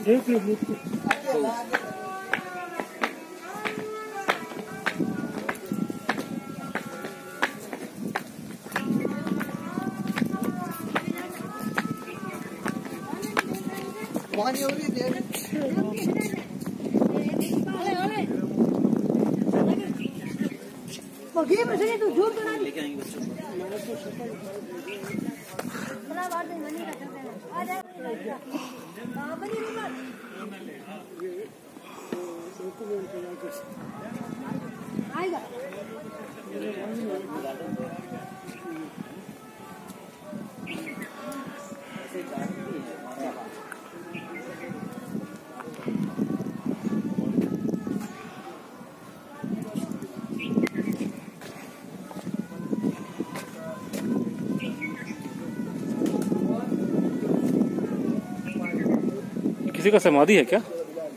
देख लो पानी हो रही है तू झूठ बना लेके आएंगे बच्चों आएगा किसी का समाधि है क्या?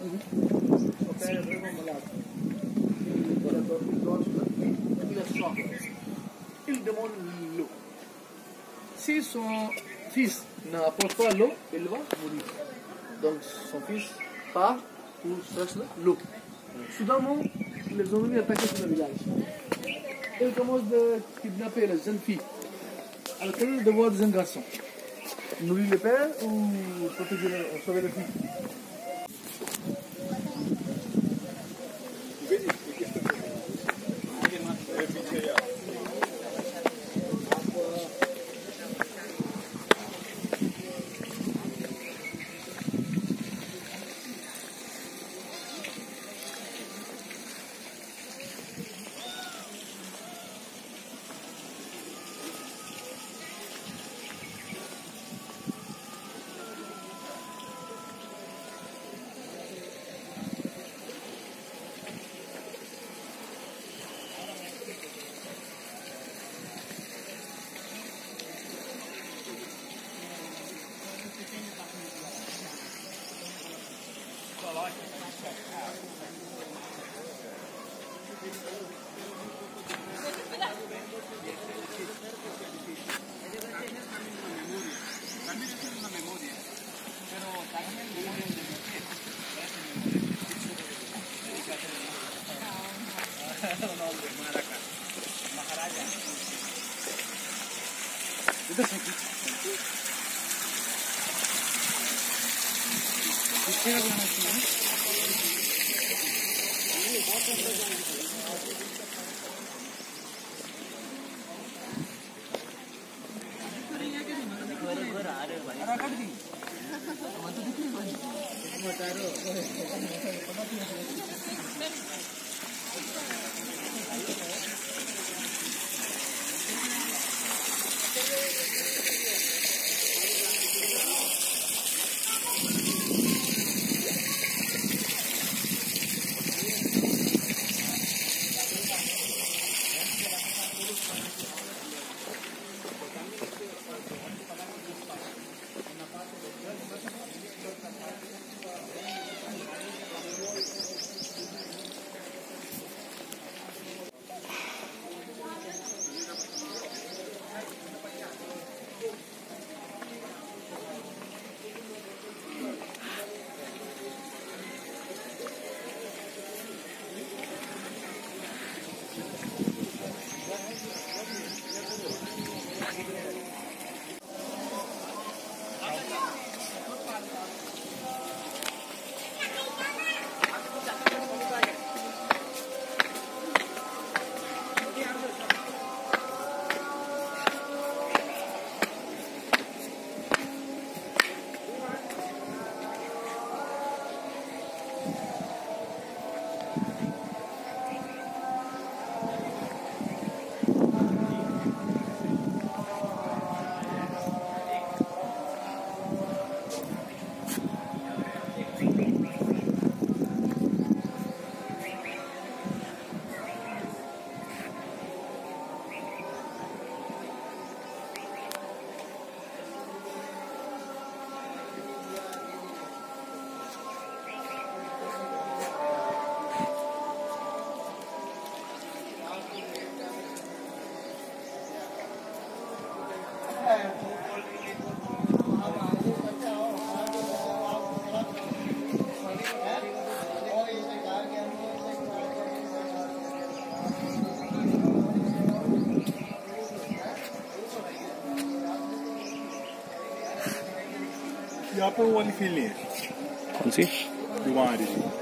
Il demande l'eau. Si son fils n'apporte pas l'eau, il va mourir. Donc son fils part pour chercher l'eau. Soudainement, les ennemis attaquent sur le village. Ils commencent de kidnapper la jeune fille. Alors quel est le devoir du jeune garçon? Nourrir le père ou protéger, sauver la fille? वहाँ पे वो वाली feel नहीं है। कौन सी? जो वहाँ आ रही थी।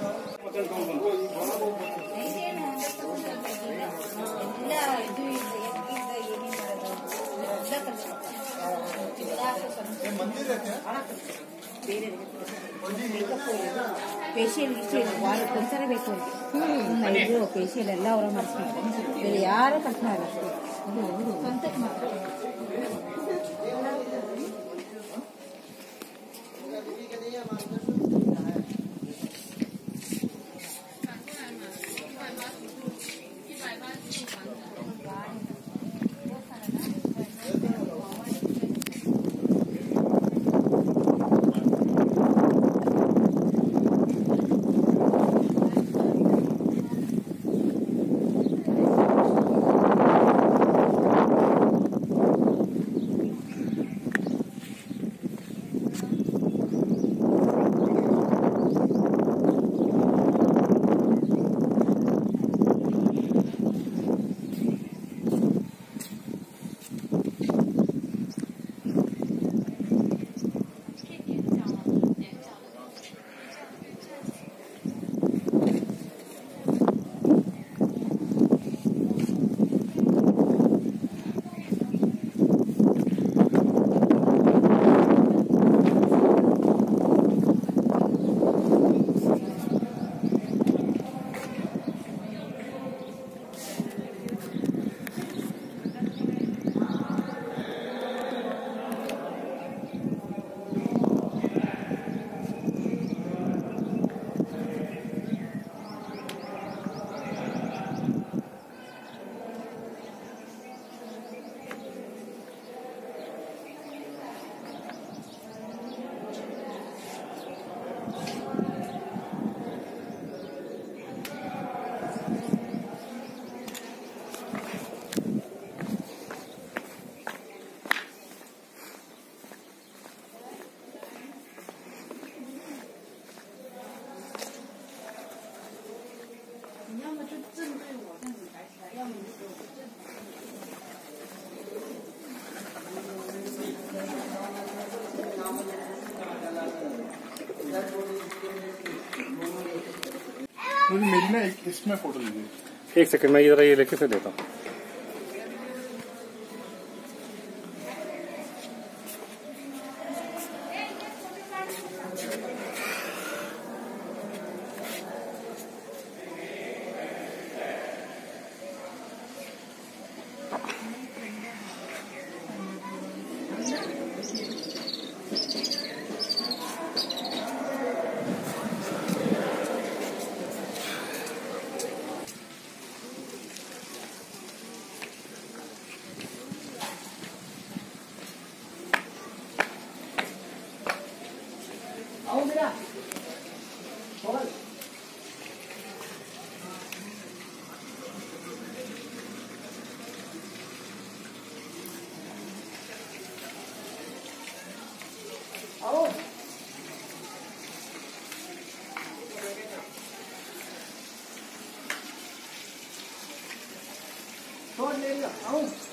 ಫೇಶಿಯಲ್ ವಾರ ಒಂದ್ಸಲ ಬೇಕು ಇದು ಫೇಶಿಯಲ್ ಎಲ್ಲ ಅವರ ಮಾಡಿಸ್ತಾರೆ, ಬೇರೆ ಯಾರು ಕಟ್ಟ ಸ್ವಂತ मुझे मेरी ना इसमें फोटो लीजिए। एक सेकंड, मैं इधर ये लेके फिर देता हूँ। छोड़ ले आओ।